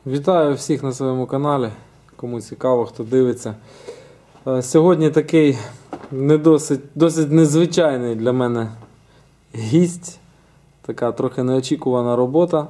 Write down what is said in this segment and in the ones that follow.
Вітаю всіх на своєму каналі, кому цікаво, хто дивиться. Сьогодні такий досить незвичайний для мене гість, така трохи неочікувана робота.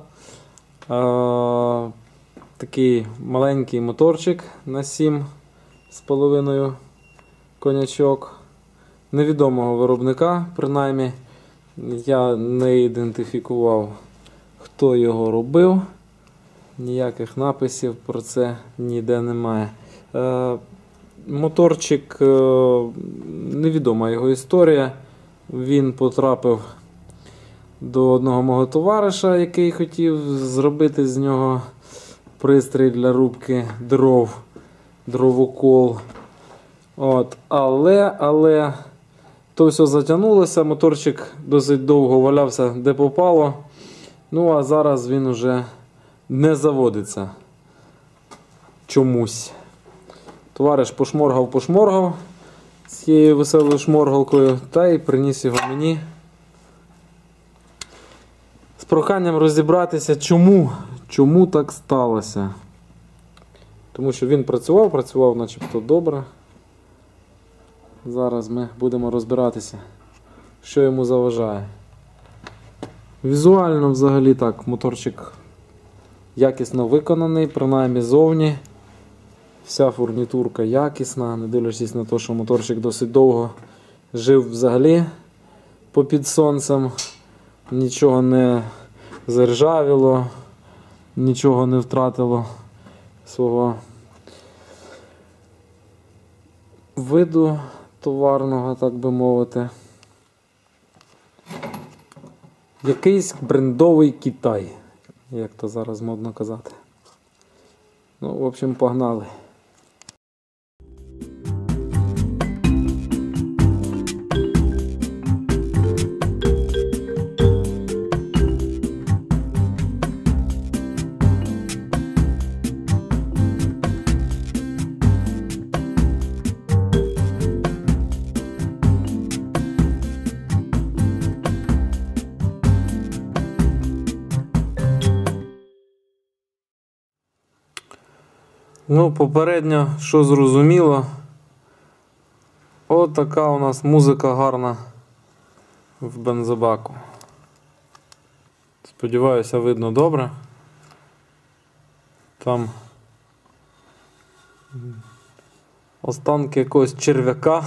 Такий маленький моторчик на 7,5 конячок, невідомого виробника, принаймні. Я не ідентифікував, хто його робив. Ніяких написів про це ніде немає. Моторчик, невідома його історія. Він потрапив до одного мого товариша, який хотів зробити з нього пристрій для рубки дров, дровокол. Але то все затягнулося, моторчик досить довго валявся де попало. Ну а зараз він уже не чомусь. Товариш пошморгав цією веселою шморгалкою та й приніс його мені з проханням розібратися, чому так сталося. Тому що він працював начебто добре. Зараз ми будемо розбиратися, що йому заважає. Візуально взагалі так, моторчик якісно виконаний, принаймні зовні. Вся фурнітурка якісна, не дивлячись на те, що моторчик досить довго жив взагалі попід сонцем. Нічого не заржавіло, нічого не втратило свого виду товарного, так би мовити. Якийсь брендовий Китай, як то зараз модно казати. Ну, в общем, погнали. Ну, попередньо, що зрозуміло, от така у нас музика гарна в бензобаку. Сподіваюся, видно добре. Там останки якогось черв'яка.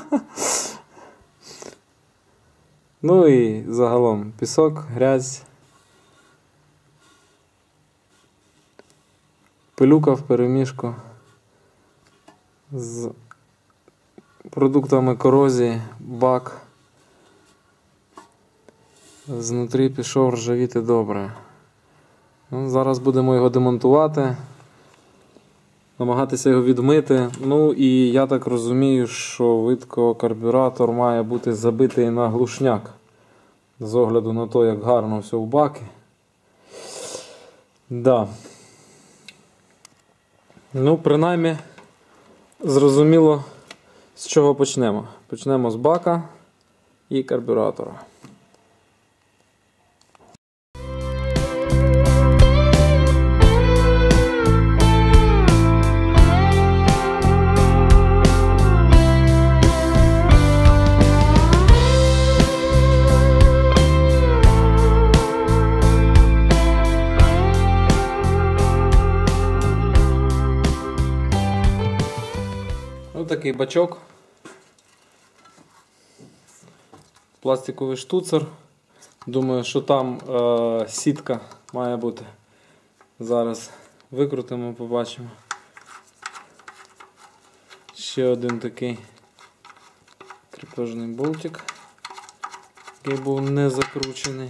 Ну і загалом пісок, грязь. Пилюка вперемішку з продуктами корозії, бак знутрі пішов ржавіти добре. Ну, зараз будемо його демонтувати, намагатися його відмити. Ну і я так розумію, що видко карбюратор має бути забитий на глушняк. З огляду на те, як гарно все в баки. Да. Ну, принаймні, зрозуміло, з чого почнемо. Почнемо з бака і карбюратора. Ось такий бачок, пластиковий штуцер. Думаю, що там сітка має бути. Зараз викрутимо, побачимо. Ще один такий кріпежний болтик, який був не закручений.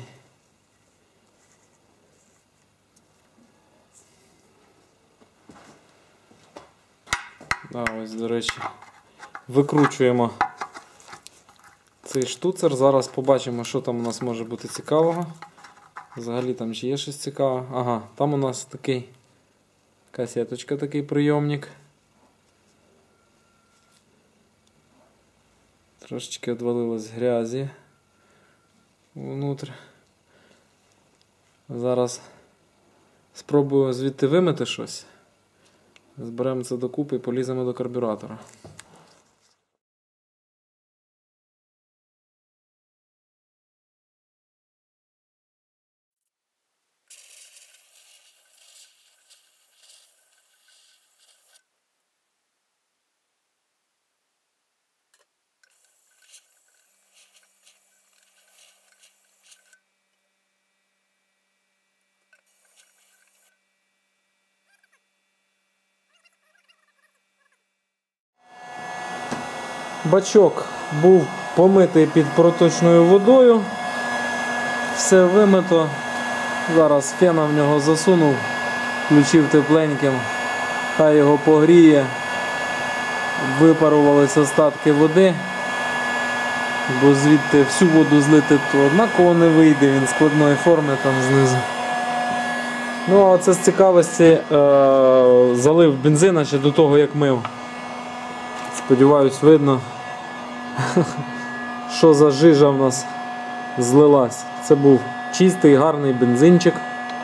Ось, до речі, викручуємо цей штуцер. Зараз побачимо, що там у нас може бути цікавого. Взагалі там чи є щось цікаве. Ага, там у нас такий касеточка, такий прийомник. Трошечки відвалилось грязі внутрь. Зараз Спробую звідти вимити щось. Зберемо це докупи і поліземо до карбюратора. Бачок був помитий під проточною водою. Все вимито. Зараз фена в нього засунув, включив тепленьким. Хай його погріє. Випарувалися остатки води. Бо звідти всю воду злити то однаково не вийде, він складної форми там знизу. Ну а це з цікавості залив бензина ще до того, як мив. Сподіваюсь, видно, що за жижа в нас злилась. Це був чистий, гарний бензинчик.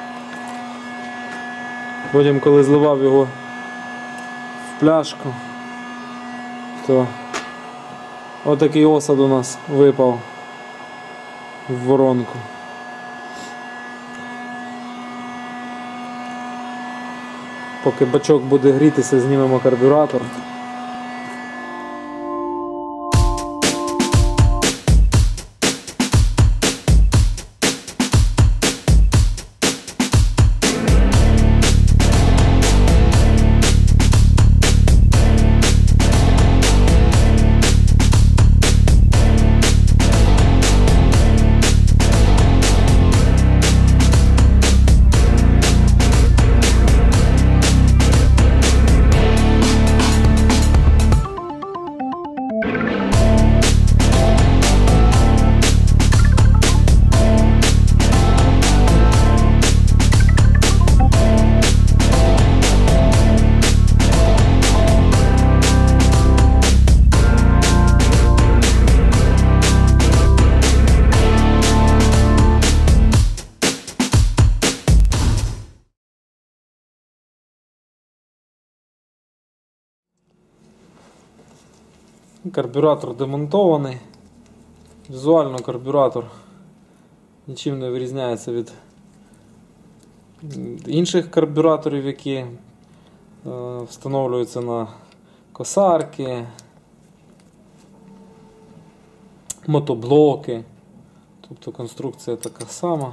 Потім, коли зливав його в пляшку, то отакий осад у нас випав в воронку. Поки бачок буде грітися, знімемо карбюратор. Карбюратор демонтований. Візуально карбюратор нічим не вирізняється від інших карбюраторів, які встановлюються на косарки, мотоблоки. Тобто конструкція така сама.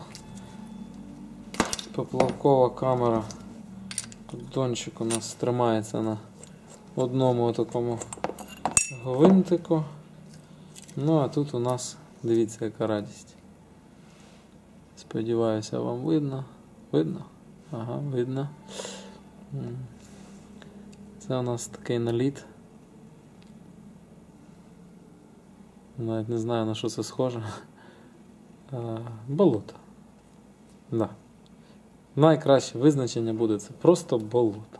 Поплавкова камера. Поддончик у нас тримається на одному такому гвинтику. Ну а тут у нас, дивіться, яка радість. Сподіваюся, вам видно. Видно? Ага, видно. Це у нас такий наліт. Навіть не знаю, на що це схоже. Болото. Да. Найкраще визначення буде це просто болото.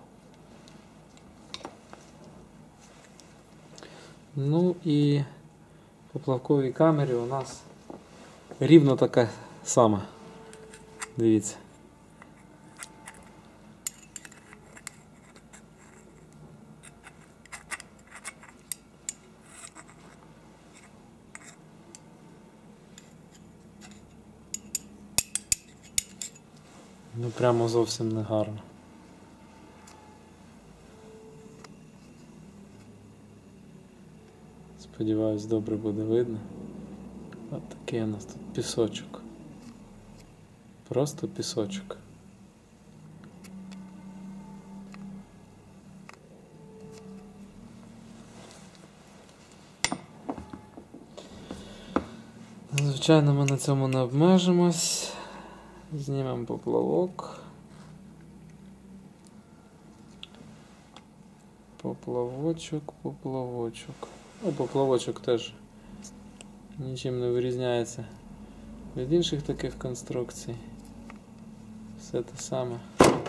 Ну і по плавковій камері у нас рівно така сама. Дивіться. Ну прямо зовсім не гарно. Сподіваюсь, добре буде видно. От такий у нас тут пісочок. Просто пісочок. Звичайно, ми на цьому не обмежимось. Знімемо поплавок. Поплавочок. Ну, поплавочок теж нічим не вирізняється від інших таких конструкцій. Все те саме.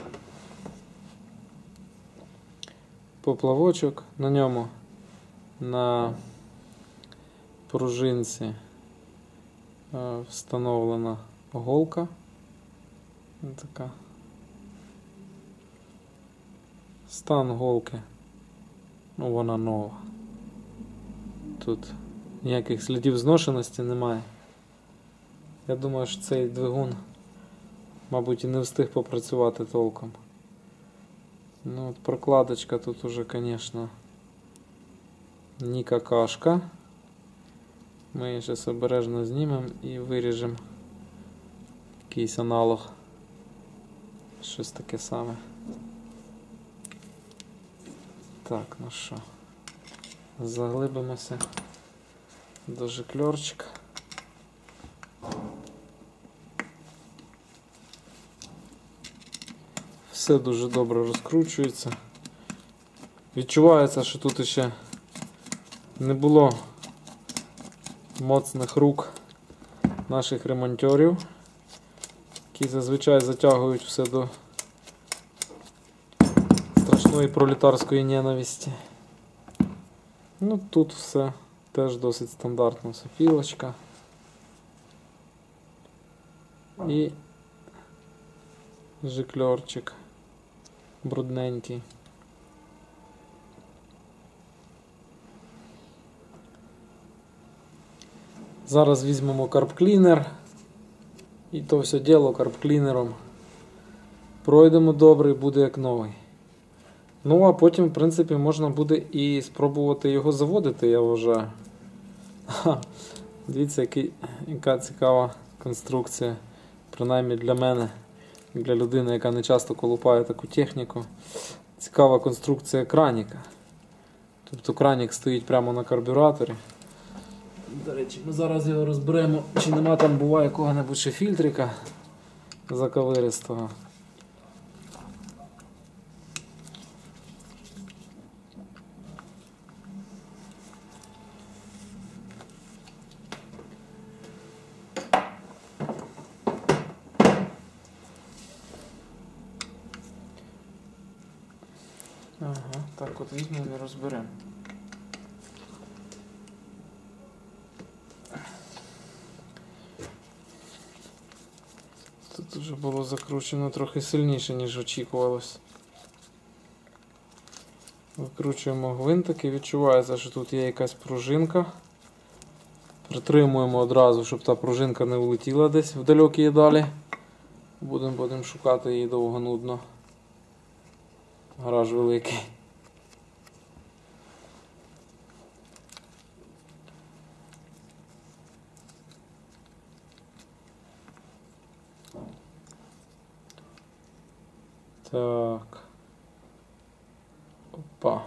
Поплавочок, на ньому на пружинці встановлена голка. Така Стан голки. Ну, вона нова. Тут ніяких слідів зношеності немає. Я думаю, що цей двигун, мабуть, і не встиг попрацювати толком. Ну, от прокладочка тут уже, звісно, не какашка. Ми її зараз обережно знімемо і виріжемо якийсь аналог. Щось таке саме. Так, ну що, заглибимося до жикльорчика. Все дуже добре розкручується. Відчувається, що тут ще не було моцних рук наших ремонтерів, які зазвичай затягують все до страшної пролетарської ненависті. Ну тут все теж досить стандартно. Сопілочка і жикльорчик брудненький. Зараз візьмемо карбклінер і то все діло карбклінером пройдемо добре і буде як новий. Ну а потім, в принципі, можна буде і спробувати його заводити, я вважаю. Дивіться, яка цікава конструкція, принаймні для мене, для людини, яка не часто колупає таку техніку. Цікава конструкція краніка. Тобто кранік стоїть прямо на карбюраторі. До речі, ми зараз його розберемо, чи нема там буває якого-небудь ще фільтрика заковиристого. Ага, так от візьмемо і розберемо. Тут вже було закручено трохи сильніше, ніж очікувалось. Викручуємо гвинтик і відчувається, що тут є якась пружинка. Притримуємо одразу, щоб та пружинка не влетіла десь в далекі далі. Будемо шукати її довго нудно. Гараж великий. Так. Опа.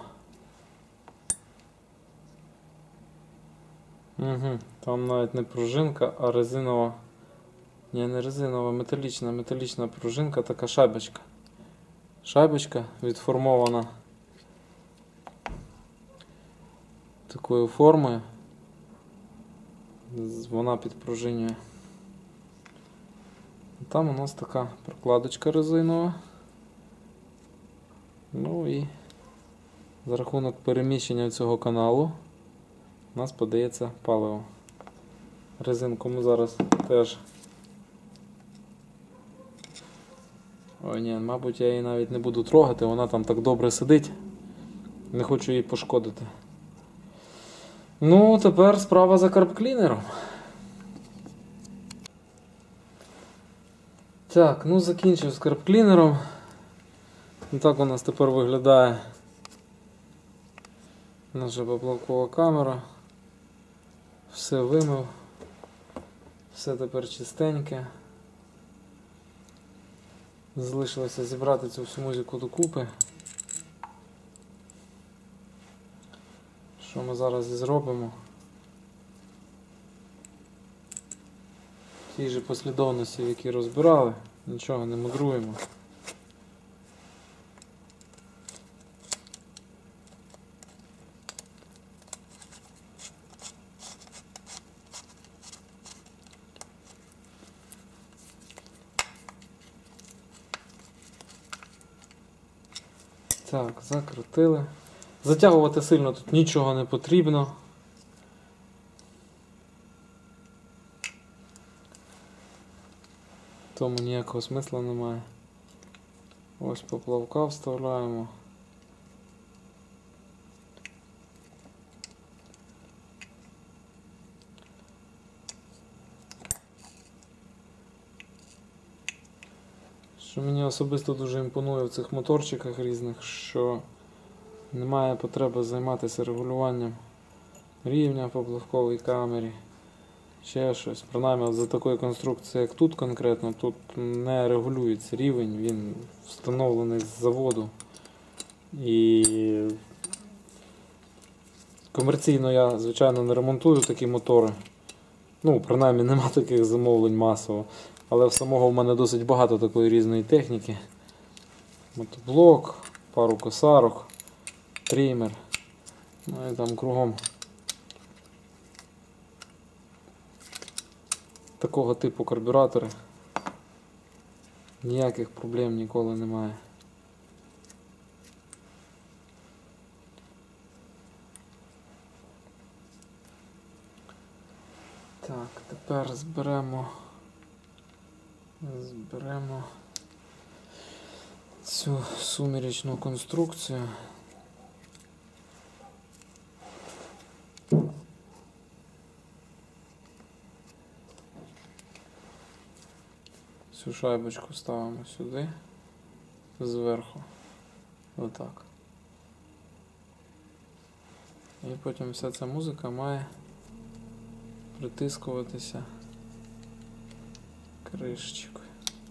Угу. Там навіть не пружинка, а резинова. Ні, не резинова, металічна пружинка, така шайбочка. Шайбочка відформована такою формою. Вона підпружинює. Там у нас така прокладочка резинова. Ну і за рахунок переміщення цього каналу у нас подається паливо. Резинку ми зараз теж... Ой, ні, мабуть, я її навіть не буду трогати, вона там так добре сидить. Не хочу її пошкодити. Ну, тепер справа за карбклінером. Так, ну закінчив з карбклінером. Так у нас тепер виглядає наша поплавкова камера. Все вимив. Все тепер чистеньке. Залишилося зібрати цю всю музику докупи. Що ми зараз і зробимо. В тій же послідовності, в якій розбирали, нічого не мудруємо. Так, закрутили. Затягувати сильно тут нічого не потрібно. Тому ніякого смисла немає. Ось поплавка вставляємо. Що мені особисто дуже імпонує в цих моторчиках різних, що немає потреби займатися регулюванням рівня по блоковій камері, ще щось. Принаймні за такої конструкції, як тут конкретно, тут не регулюється рівень, він встановлений з заводу. І комерційно я, звичайно, не ремонтую такі мотори. Ну, принаймні нема таких замовлень масово. Але в самого в мене досить багато такої різної техніки. Мотоблок, пару косарок, тример. Ну і там кругом такого типу карбюратори. Ніяких проблем ніколи немає. Так, тепер зберемо цю суміречну конструкцію. Цю шайбочку ставимо сюди, зверху, отак. І потім вся ця музика має притискуватися кришечкою.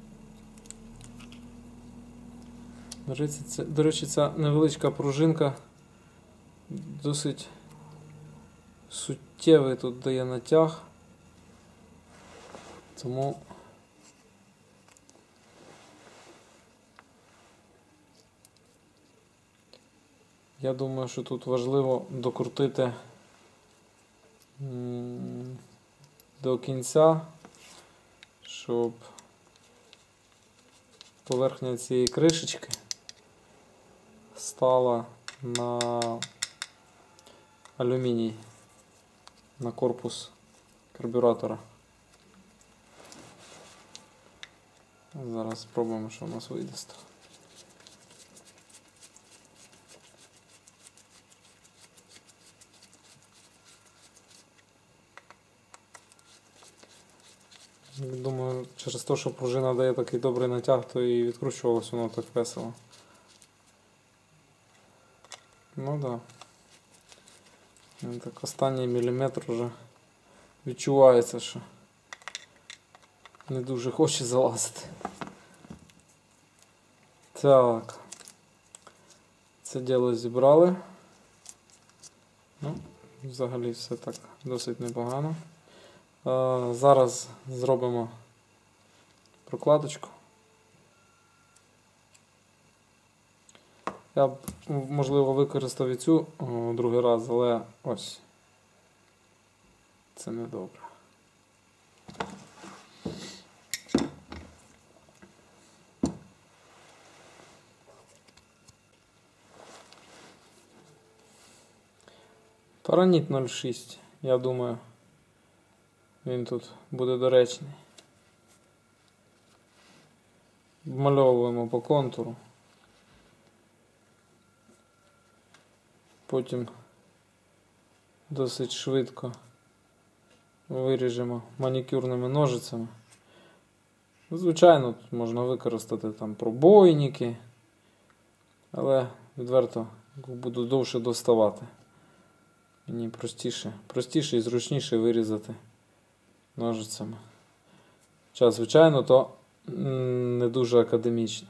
До речі, ця невеличка пружинка досить суттєвий тут дає натяг, тому я думаю, що тут важливо докрутити до кінця, щоб поверхня цієї кришечки стала на алюміній, на корпус карбюратора. Зараз спробуємо, що у нас вийде з того. Думаю, через те, що пружина дає такий добрий натяг, то і відкручувалося воно так весело. Ну так. Да. Так останній міліметр вже відчувається, що не дуже хоче залазити. Так. Це діло зібрали. Ну, взагалі все так досить непогано. Зараз зробимо прокладочку. Я б, можливо, використав і цю другий раз, але ось це недобре. Параніт 0,6, я думаю. Він тут буде доречний. Вмальовуємо по контуру. Потім досить швидко виріжемо манікюрними ножицями. Звичайно, тут можна використати там пробойники, але відверто буду довше доставати. Мені простіше і зручніше вирізати ножицями. Хоча, звичайно, то не дуже академічно.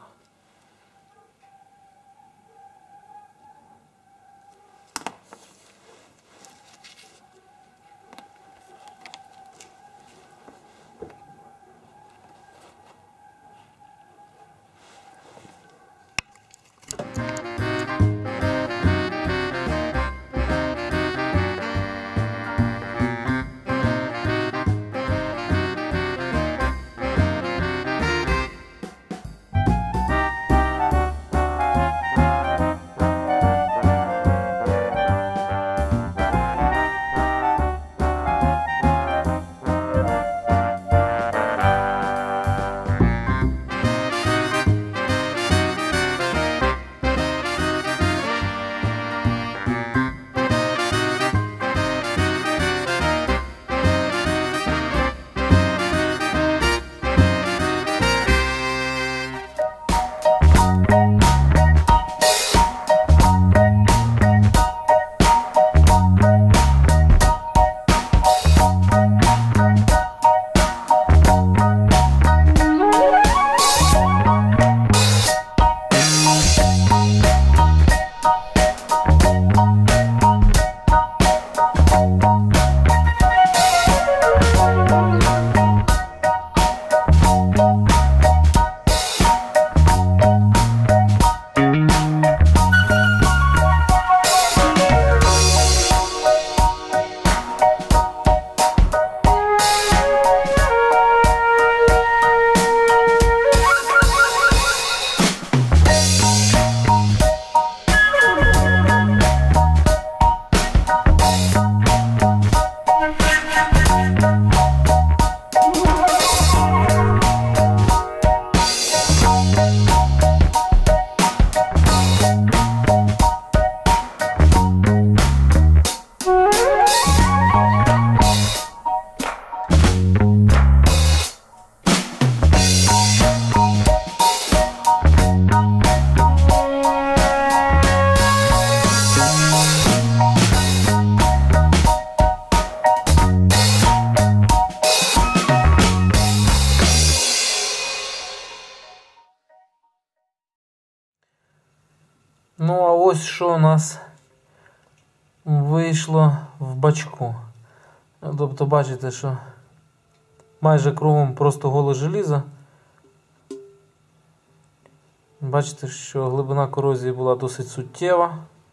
ось що у нас вийшло в бачку. Тобто бачите, що майже кругом просто голе желізо. Бачите, що глибина корозії була досить суттєва.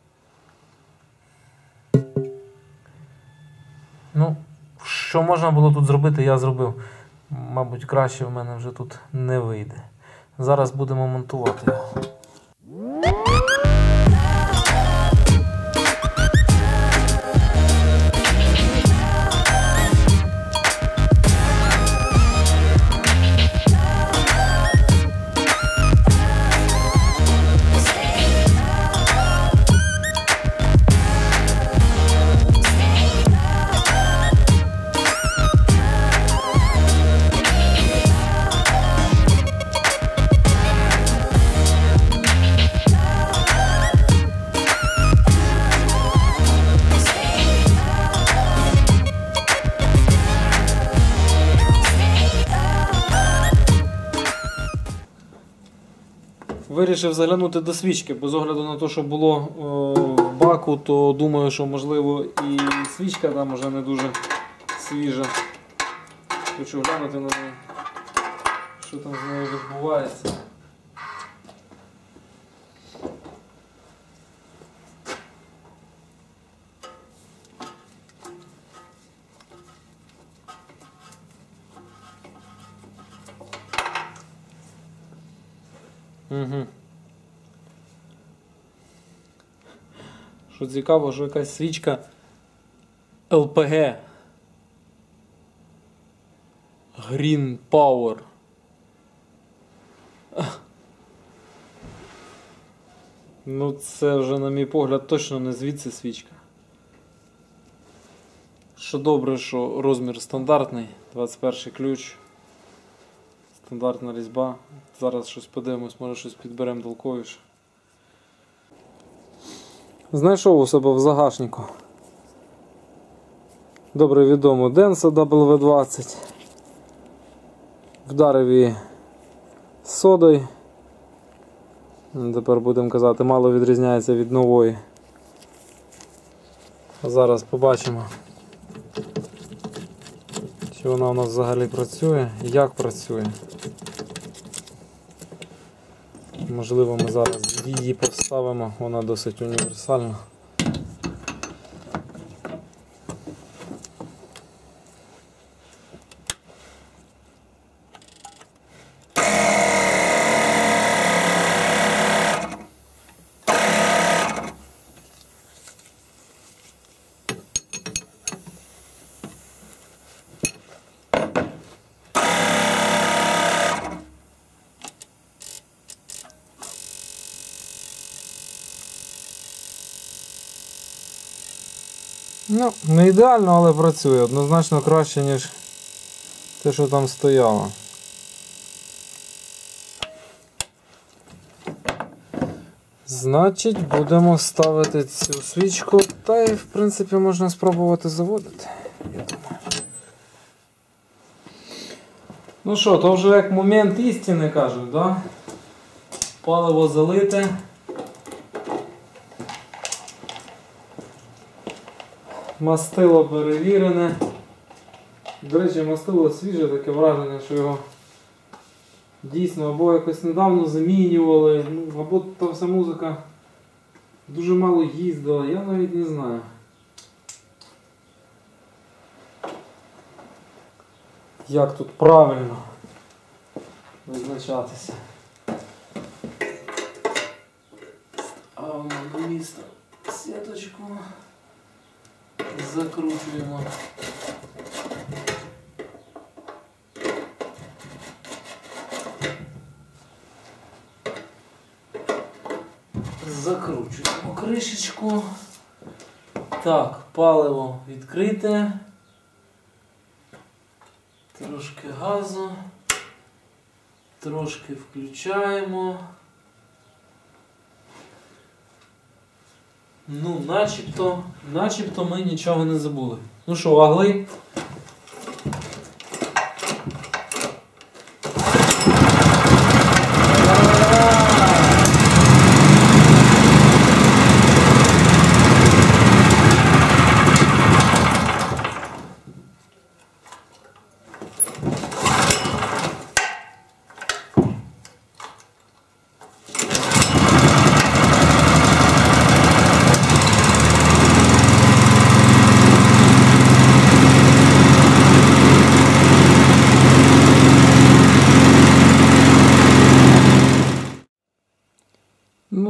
Ну, що можна було тут зробити, я зробив. Мабуть, краще в мене вже тут не вийде. Зараз будемо монтувати його. Вирішив заглянути до свічки, бо з огляду на те, що було в баку, то думаю, що можливо і свічка там вже не дуже свіжа. Хочу глянути на неї, що там з нею відбувається. Угу. Що цікаво, що якась свічка LPG Green Power. Ну це вже, на мій погляд, точно не звідси свічка. Що добре, що розмір стандартний, 21 ключ. Стандартна різьба. Зараз щось подивимось, може щось підберемо толковіше. Знайшов у себе в загашнику добре відому Denso W20. Вдарив її содою. Тепер будемо казати, мало відрізняється від нової. Зараз побачимо, чи вона у нас взагалі працює, як працює. Можливо, ми зараз її поставимо, вона досить універсальна. Ну, не ідеально, але працює. Однозначно краще, ніж те, що там стояло. Значить, будемо ставити цю свічку, та й, в принципі, можна спробувати заводити, я думаю. Ну що, то вже як момент істини, кажуть, да? Паливо залите. Мастило перевірене. До речі, мастило свіже, таке враження, що його дійсно або якось недавно замінювали, або та вся музика дуже мало їздила, я навіть не знаю. Як тут правильно визначатися. Ставимо на місце сіточку. Закручуємо. Закручуємо кришечку. Так, паливо відкрите. Трошки газу. Трошки включаємо. Ну, начебто ми нічого не забули. Ну що, вагли?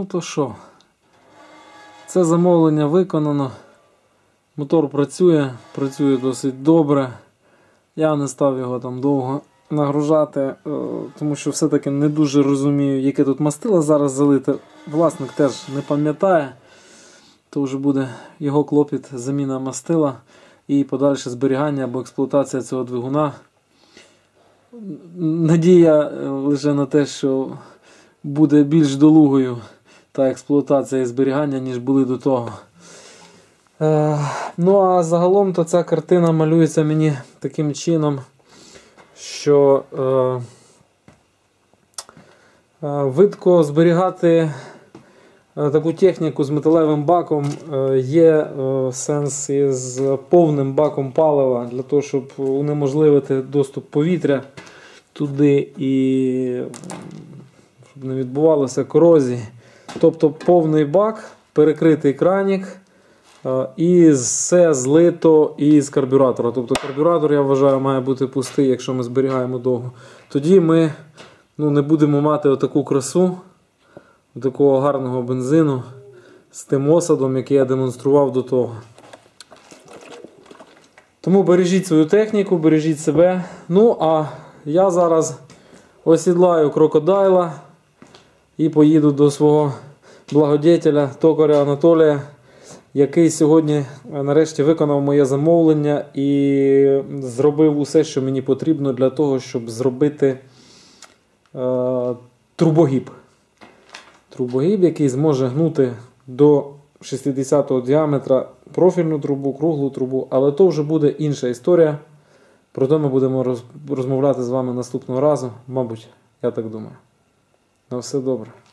то що? Це замовлення виконано. Мотор працює досить добре. Я не став його там довго нагружати, тому що все-таки не дуже розумію, яке тут мастило зараз залите. Власник теж не пам'ятає. То вже буде його клопіт, заміна мастила і подальше зберігання або експлуатація цього двигуна. Надія лише на те, що буде більш долугою та експлуатація і зберігання, ніж були до того. Ну а загалом то ця картина малюється мені таким чином, що видко зберігати таку техніку з металевим баком є сенс із повним баком палива, для того, щоб унеможливити доступ повітря туди і щоб не відбувалося корозії. Тобто повний бак, перекритий кранік і все злито із карбюратора. Тобто карбюратор, я вважаю, має бути пустий, якщо ми зберігаємо довго. Тоді ми не будемо мати отаку красу, такого гарного бензину з тим осадом, який я демонстрував до того. Тому бережіть свою техніку, бережіть себе. Ну, а я зараз осідлаю крокодайла і поїду до свого благодетеля, токаря Анатолія, який сьогодні нарешті виконав моє замовлення і зробив усе, що мені потрібно для того, щоб зробити трубогіб. Трубогіб, який зможе гнути до 60-го діаметра профільну трубу, круглу трубу, але то вже буде інша історія. Про те ми будемо розмовляти з вами наступного разу, мабуть, я так думаю. На все добре.